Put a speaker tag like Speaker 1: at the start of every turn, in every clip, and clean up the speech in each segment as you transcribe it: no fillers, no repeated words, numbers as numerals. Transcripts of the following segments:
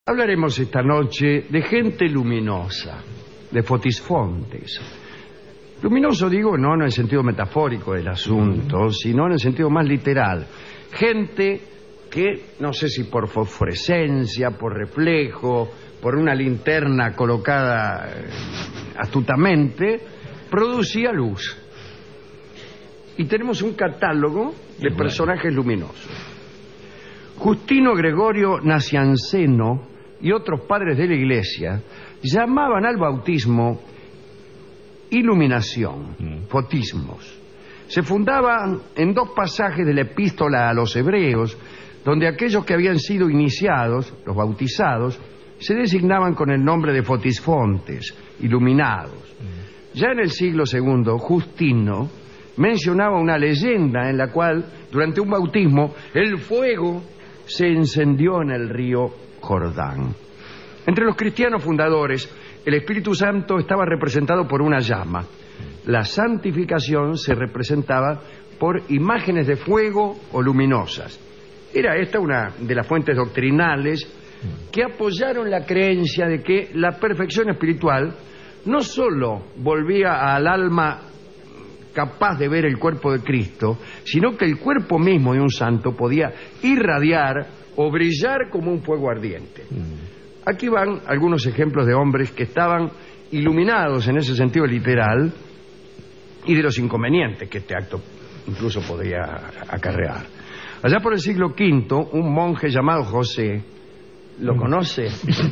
Speaker 1: Hablaremos esta noche de gente luminosa, de fotisfontes. Luminoso digo no en el sentido metafórico del asunto, sino en el sentido más literal. Gente que, no sé si por fosforescencia, por reflejo, por una linterna colocada astutamente, producía luz. Y tenemos un catálogo de personajes luminosos. Justino Gregorio Nacianceno y otros padres de la Iglesia llamaban al bautismo iluminación, fotismos. Se fundaban en dos pasajes de la epístola a los hebreos, donde aquellos que habían sido iniciados, los bautizados, se designaban con el nombre de fotisfontes, iluminados. Ya en el siglo II, Justino mencionaba una leyenda en la cual, durante un bautismo, el fuego se encendió en el río Jordán. Entre los cristianos fundadores, el Espíritu Santo estaba representado por una llama. La santificación se representaba por imágenes de fuego o luminosas. Era esta una de las fuentes doctrinales que apoyaron la creencia de que la perfección espiritual no solo volvía al alma capaz de ver el cuerpo de Cristo, sino que el cuerpo mismo de un santo podía irradiar o brillar como un fuego ardiente. Aquí van algunos ejemplos de hombres que estaban iluminados en ese sentido literal y de los inconvenientes que este acto incluso podría acarrear. Allá por el siglo V, un monje llamado José, ¿lo conoce?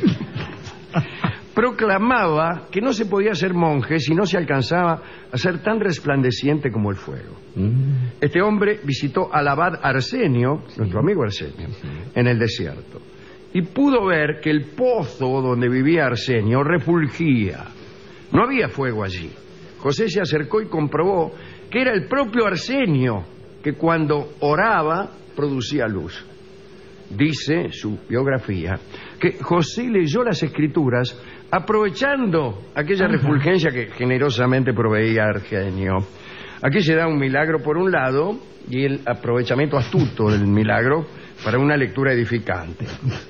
Speaker 1: Proclamaba que no se podía ser monje si no se alcanzaba a ser tan resplandeciente como el fuego. Este hombre visitó al abad Arsenio, nuestro amigo Arsenio, en el desierto, y pudo ver que el pozo donde vivía Arsenio refulgía. No había fuego allí. José se acercó y comprobó que era el propio Arsenio que cuando oraba producía luz. Dice su biografía que José leyó las Escrituras aprovechando aquella refulgencia que generosamente proveía Arsenio. Aquí se da un milagro por un lado y el aprovechamiento astuto del milagro para una lectura edificante.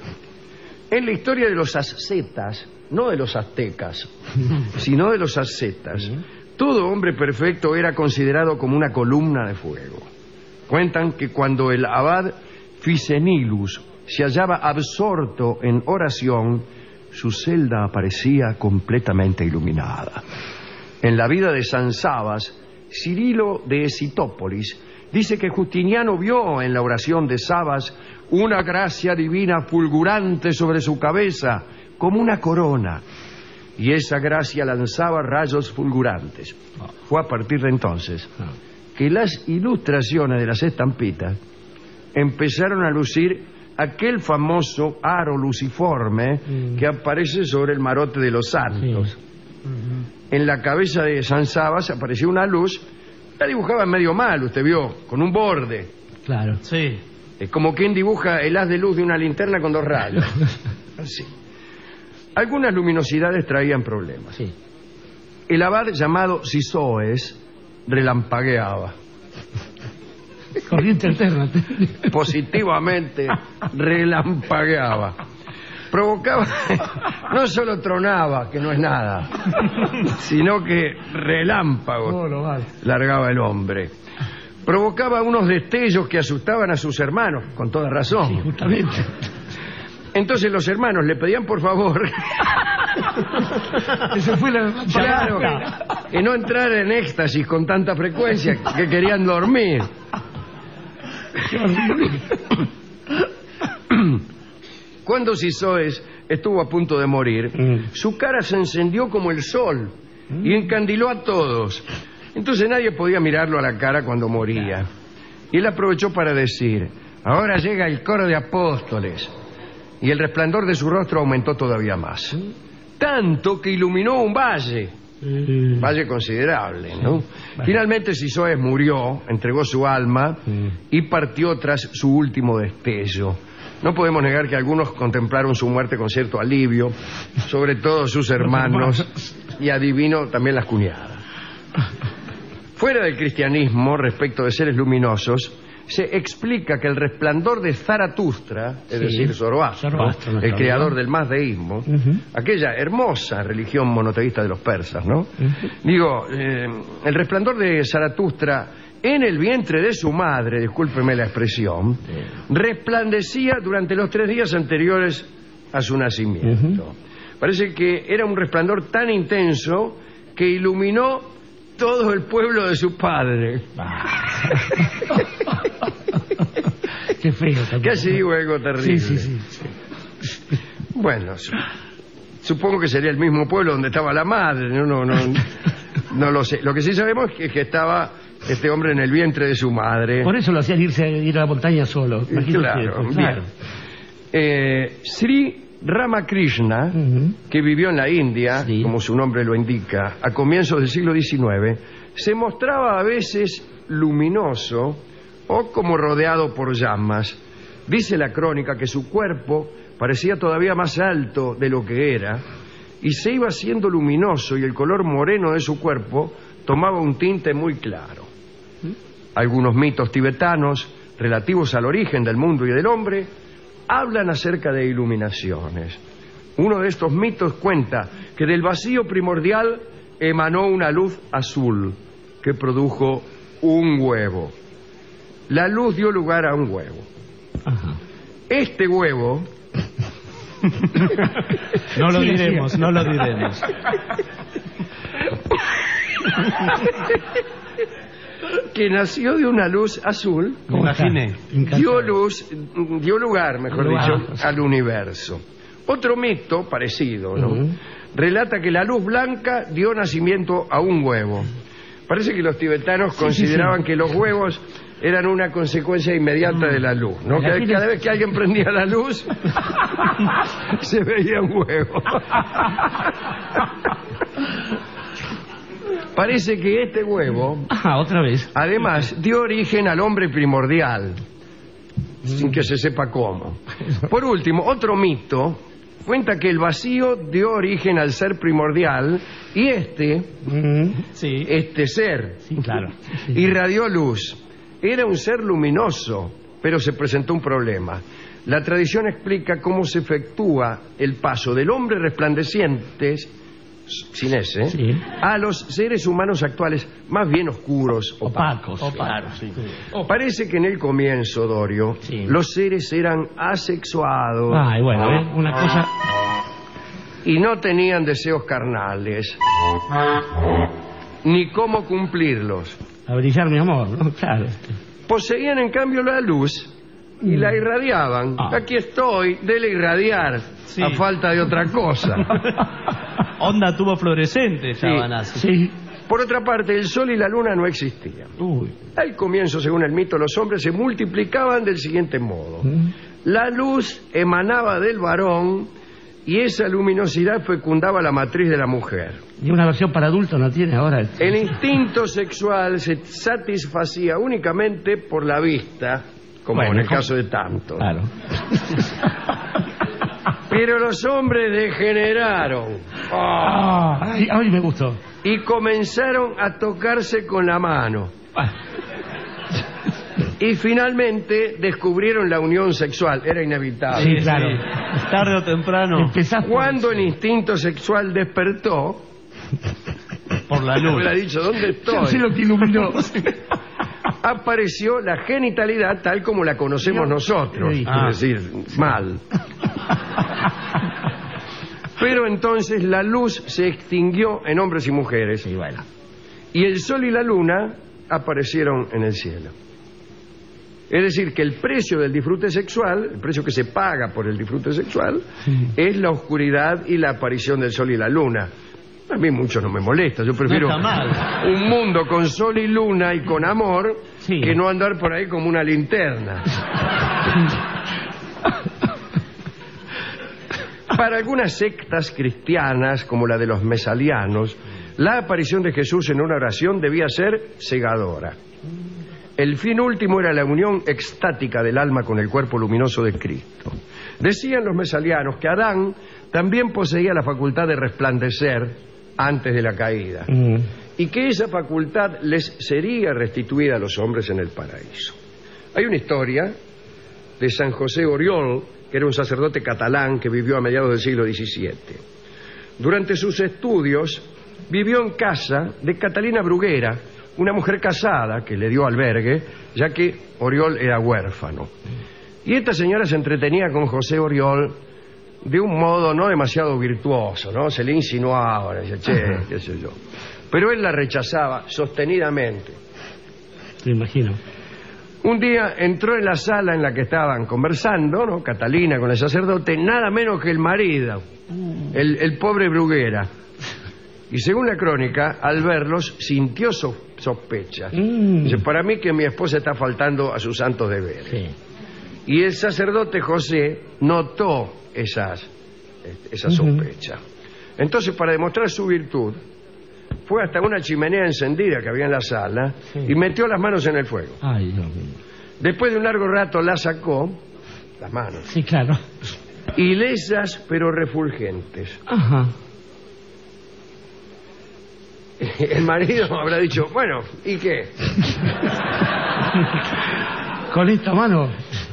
Speaker 1: En la historia de los ascetas, no de los aztecas, sino de los ascetas, todo hombre perfecto era considerado como una columna de fuego. Cuentan que cuando el abad Ficenilus se hallaba absorto en oración, su celda aparecía completamente iluminada. En la vida de San Sabas, Cirilo de Esitópolis dice que Justiniano vio en la oración de Sabas una gracia divina fulgurante sobre su cabeza, como una corona, y esa gracia lanzaba rayos fulgurantes. Fue a partir de entonces que las ilustraciones de las estampitas empezaron a lucir aquel famoso aro luciforme que aparece sobre el marote de los santos. En la cabeza de San Sabas apareció una luz, la dibujaba medio mal, usted vio, con un borde.
Speaker 2: Claro. Sí.
Speaker 1: Es como quien dibuja el haz de luz de una linterna con dos rayos. Así. Algunas luminosidades traían problemas. Sí. El abad llamado Sisoes relampagueaba.
Speaker 2: Corriente alterna.
Speaker 1: Positivamente relampagueaba. Provocaba, no solo tronaba, que no es nada, sino que relámpagos largaba el hombre. Provocaba unos destellos que asustaban a sus hermanos, con toda razón.
Speaker 2: Sí, justamente.
Speaker 1: Entonces los hermanos le pedían por favor
Speaker 2: Eso fue la...
Speaker 1: Claro, que no entrar en éxtasis con tanta frecuencia, que querían dormir. Cuando Sisoes estuvo a punto de morir, su cara se encendió como el sol y encandiló a todos. Entonces nadie podía mirarlo a la cara cuando moría. Y él aprovechó para decir: ahora llega el coro de apóstoles. Y el resplandor de su rostro aumentó todavía más. Tanto que iluminó un valle. Valle considerable, ¿no? Finalmente Sisoes murió, entregó su alma y partió tras su último destello. No podemos negar que algunos contemplaron su muerte con cierto alivio, sobre todo sus hermanos, y adivino también las cuñadas. Fuera del cristianismo, respecto de seres luminosos, se explica que el resplandor de Zaratustra, es decir, Zoroastro, el creador del mazdeísmo, aquella hermosa religión monoteísta de los persas, ¿no? Digo, el resplandor de Zaratustra en el vientre de su madre, discúlpeme la expresión, resplandecía durante los 3 días anteriores a su nacimiento. Parece que era un resplandor tan intenso que iluminó todo el pueblo de su padre.
Speaker 2: Qué feo también.
Speaker 1: Casi digo algo terrible.
Speaker 2: Sí.
Speaker 1: Bueno, supongo que sería el mismo pueblo donde estaba la madre. No lo sé. Lo que sí sabemos es que estaba este hombre en el vientre de su madre.
Speaker 2: Por eso lo hacían ir a la montaña solo.
Speaker 1: Claro. Sri Ramakrishna, que vivió en la India, como su nombre lo indica, a comienzos del siglo XIX, se mostraba a veces luminoso o como rodeado por llamas. Dice la crónica que su cuerpo parecía todavía más alto de lo que era y se iba haciendo luminoso, y el color moreno de su cuerpo tomaba un tinte muy claro. Algunos mitos tibetanos relativos al origen del mundo y del hombre hablan acerca de iluminaciones. Uno de estos mitos cuenta que del vacío primordial emanó una luz azul que produjo un huevo. La luz dio lugar a un huevo. Este huevo...
Speaker 3: No lo diremos.
Speaker 1: que nació de una luz azul,
Speaker 3: me imaginé,
Speaker 1: dio lugar, mejor dicho, al universo. Otro mito parecido, ¿no? Relata que la luz blanca dio nacimiento a un huevo. Parece que los tibetanos consideraban que los huevos eran una consecuencia inmediata de la luz, ¿no? Cada vez que alguien prendía la luz se veía un huevo. Parece que este huevo,
Speaker 2: otra vez,
Speaker 1: además, dio origen al hombre primordial, sin que se sepa cómo. Por último, otro mito cuenta que el vacío dio origen al ser primordial y este ser irradió luz. Era un ser luminoso, pero se presentó un problema. La tradición explica cómo se efectúa el paso del hombre resplandeciente, sin ese, a los seres humanos actuales más bien oscuros, opacos. Parece que en el comienzo, Dorio, los seres eran asexuados.
Speaker 2: Una cosa...
Speaker 1: Y no tenían deseos carnales, ni cómo cumplirlos.
Speaker 2: A brillar, mi amor, ¿no? Claro.
Speaker 1: Poseían, en cambio, la luz y la irradiaban. Aquí estoy, dele irradiar, a falta de otra cosa.
Speaker 3: Onda tubo fluorescente,
Speaker 1: Por otra parte, el sol y la luna no existían. Al comienzo, según el mito, los hombres se multiplicaban del siguiente modo. La luz emanaba del varón y esa luminosidad fecundaba la matriz de la mujer.
Speaker 2: ¿Y una versión para adultos no tiene ahora?
Speaker 1: El instinto sexual se satisfacía únicamente por la vista, como en el caso de tanto.
Speaker 2: Claro.
Speaker 1: Pero los hombres degeneraron.
Speaker 2: Ay, me gustó.
Speaker 1: Y comenzaron a tocarse con la mano. Y finalmente descubrieron la unión sexual. Era inevitable.
Speaker 2: Sí, claro.
Speaker 3: Tarde o temprano.
Speaker 1: Cuando el instinto sexual despertó,
Speaker 3: por la luz,
Speaker 1: le ha dicho, ¿dónde estoy?
Speaker 2: Sí, lo que iluminó.
Speaker 1: Apareció la genitalidad tal como la conocemos nosotros. Es decir, mal. Pero entonces la luz se extinguió en hombres y mujeres. Y el sol y la luna aparecieron en el cielo. Es decir, que el precio del disfrute sexual, el precio que se paga por el disfrute sexual, es la oscuridad y la aparición del sol y la luna. A mí mucho no me molesta, yo prefiero un mundo con sol y luna y con amor que no andar por ahí como una linterna. Para algunas sectas cristianas, como la de los mesalianos, la aparición de Jesús en una oración debía ser cegadora. El fin último era la unión extática del alma con el cuerpo luminoso de Cristo. Decían los mesalianos que Adán también poseía la facultad de resplandecer antes de la caída, y que esa facultad les sería restituida a los hombres en el paraíso. Hay una historia de San José Oriol, que era un sacerdote catalán que vivió a mediados del siglo XVII. Durante sus estudios vivió en casa de Catalina Bruguera, una mujer casada que le dio albergue, ya que Oriol era huérfano. Y esta señora se entretenía con José Oriol de un modo no demasiado virtuoso, ¿no? Se le insinuaba, le decía, che, qué sé yo. Pero él la rechazaba sostenidamente.
Speaker 2: Me imagino.
Speaker 1: Un día entró en la sala en la que estaban conversando, ¿no? Catalina con el sacerdote, nada menos que el marido, el pobre Bruguera. Y según la crónica, al verlos sintió sospechas. Dice, para mí que mi esposa está faltando a sus santos deberes.
Speaker 2: Sí.
Speaker 1: Y el sacerdote José notó esa sospecha. Entonces, para demostrar su virtud, fue hasta una chimenea encendida que había en la sala y metió las manos en el fuego.
Speaker 2: Ay, Dios mío.
Speaker 1: Después de un largo rato la sacó, las manos,
Speaker 2: Sí, claro.
Speaker 1: ilesas pero refulgentes.
Speaker 2: Ajá.
Speaker 1: El marido habrá dicho, bueno, ¿y qué?
Speaker 2: Con esta mano.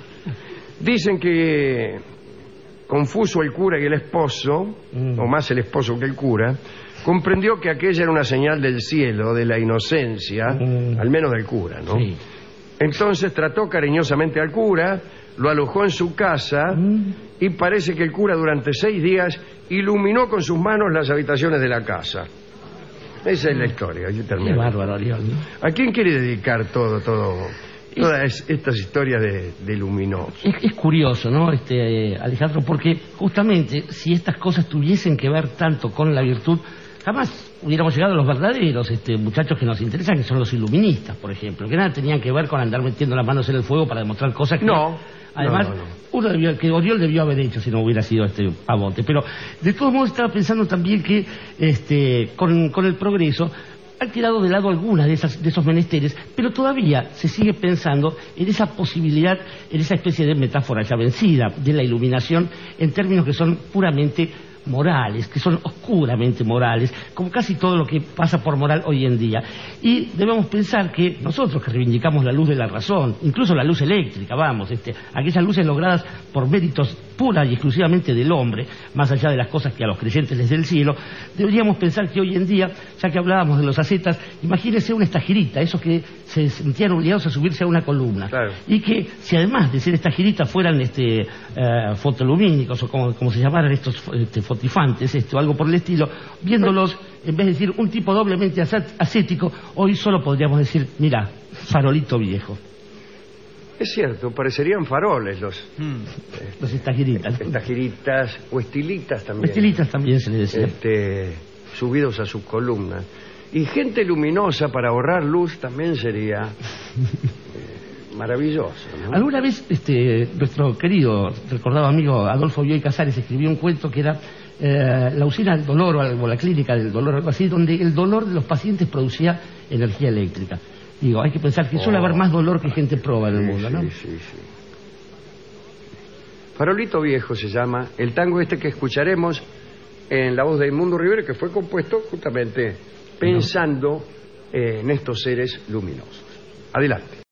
Speaker 1: Dicen que, confuso el cura y el esposo, o más el esposo que el cura, comprendió que aquella era una señal del cielo, de la inocencia, al menos del cura, ¿no?
Speaker 2: Sí.
Speaker 1: Entonces trató cariñosamente al cura, lo alojó en su casa y parece que el cura durante 6 días iluminó con sus manos las habitaciones de la casa. Esa es la historia. Yo
Speaker 2: Qué
Speaker 1: termino.
Speaker 2: bárbaro, Oriol, ¿no?
Speaker 1: ¿A quién quiere dedicar todas estas historias de luminosos?
Speaker 2: Es curioso, ¿no, Alejandro? Porque justamente si estas cosas tuviesen que ver tanto con la virtud, jamás hubiéramos llegado a los verdaderos muchachos que nos interesan, que son los iluministas, por ejemplo, que nada tenían que ver con andar metiendo las manos en el fuego para demostrar cosas que...
Speaker 1: No.
Speaker 2: Además, que Oriol debió haber hecho si no hubiera sido pavote. Pero, de todos modos, estaba pensando también que con el progreso han tirado de lado algunas de esos menesteres, pero todavía se sigue pensando en esa posibilidad, en esa especie de metáfora ya vencida de la iluminación en términos que son puramente morales, que son oscuramente morales, como casi todo lo que pasa por moral hoy en día. Y debemos pensar que nosotros que reivindicamos la luz de la razón, incluso la luz eléctrica, aquellas luces logradas por méritos pura y exclusivamente del hombre, más allá de las cosas que a los creyentes les dé el cielo, deberíamos pensar que hoy en día, ya que hablábamos de los ascetas, imagínese una estajirita, esos que se sentían obligados a subirse a una columna,
Speaker 1: claro,
Speaker 2: y que si además de ser estajiritas fueran fotolumínicos o como se llamaran estos fotifantes, o algo por el estilo, viéndolos, en vez de decir un tipo doblemente ascético, hoy solo podríamos decir, mira, farolito viejo.
Speaker 1: Es cierto, parecerían faroles los
Speaker 2: estajiritas.
Speaker 1: estajiritas o estilitas también.
Speaker 2: Estilitas también se le decía.
Speaker 1: Subidos a sus columnas. Y gente luminosa para ahorrar luz también sería maravilloso, ¿no?
Speaker 2: Alguna vez nuestro querido, recordado amigo Adolfo Bioy Casares escribió un cuento que era la usina del dolor o la clínica del dolor, algo así, donde el dolor de los pacientes producía energía eléctrica. Digo, hay que pensar que suele haber más dolor que gente proba en el mundo, ¿no?
Speaker 1: Sí. Farolito Viejo se llama el tango que escucharemos en la voz de Edmundo Rivero, que fue compuesto justamente pensando en estos seres luminosos. Adelante.